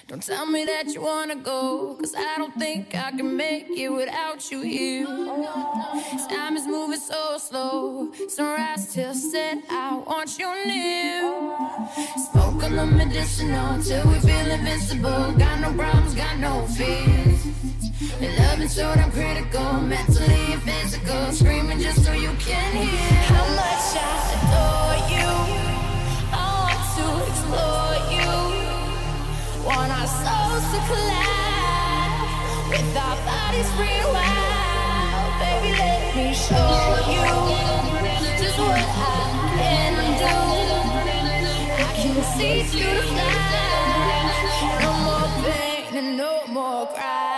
Don't tell me that you wanna go, cause I don't think I can make it without you here. Time is moving so slow, sunrise till set, I want you near. Smoke on the medicinal till we feel invincible. Got no problems, got no fears. And loving so damn critical, mentally and physical. Screaming just so you can hear how much I adore you. I want to explore you. Want our souls to collide, with our bodies free wild. Baby, let me show you just what I can do. I can see through the fly. No more pain and no more cry.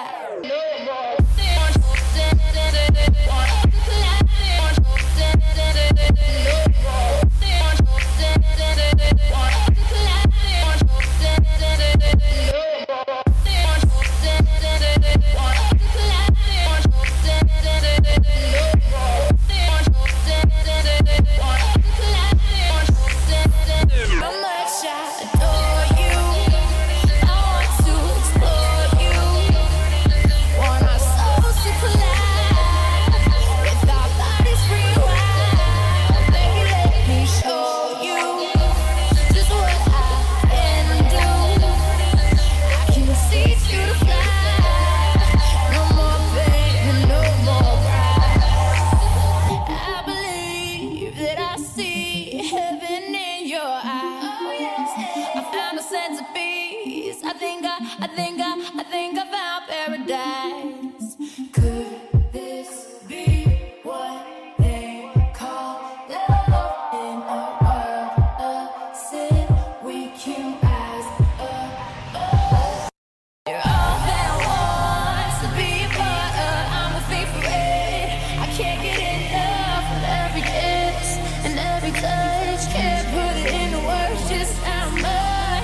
I found paradise. Could this be what they call love? In a world of sin, we can rise up. You're all that wants to be a part of. I'm a favorite. I can't get enough of every kiss and every touch. Can't put it into words just how much.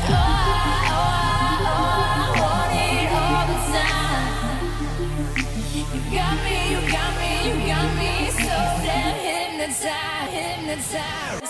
Hypnotized.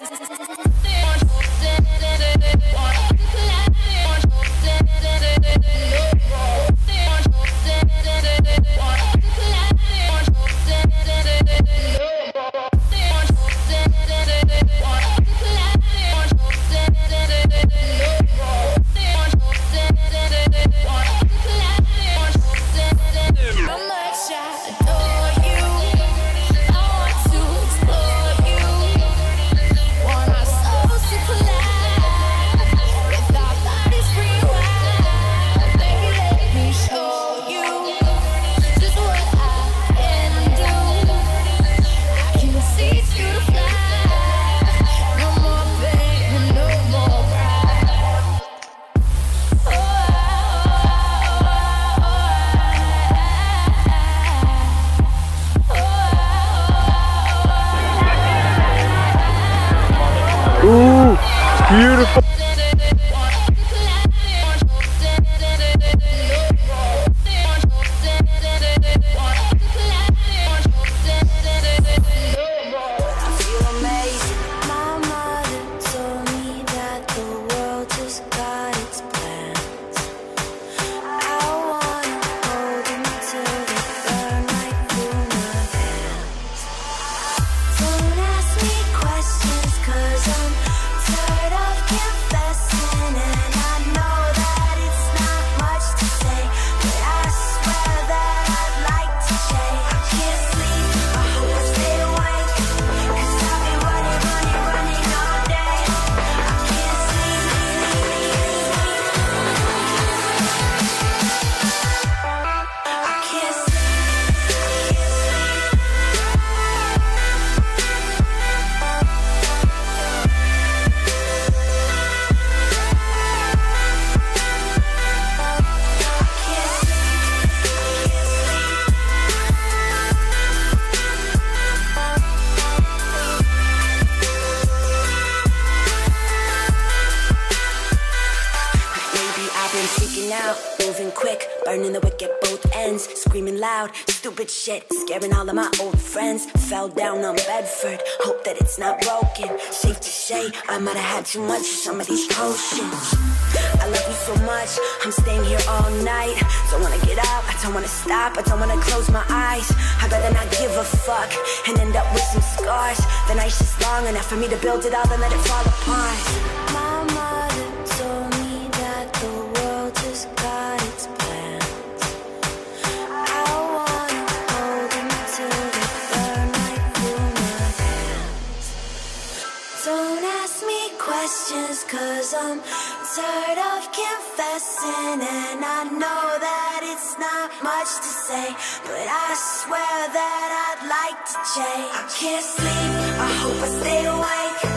been freaking out, moving quick, burning the wick at both ends, screaming loud, stupid shit, scaring all of my old friends. Fell down on Bedford, hope that it's not broken. Safe to say, I might have had too much of some of these potions. I love you so much, I'm staying here all night. Don't wanna get up, I don't wanna stop, I don't wanna close my eyes. I'd rather not give a fuck and end up with some scars. The night's just long enough for me to build it all and let it fall apart. My mother told me that the world just got its plans. I wanna hold them till they burn right through my hands. Don't ask me questions, cause I'm tired of confessing. And I know that it's not much to say, but I swear that I'd like to change. I can't sleep, I hope I stay awake.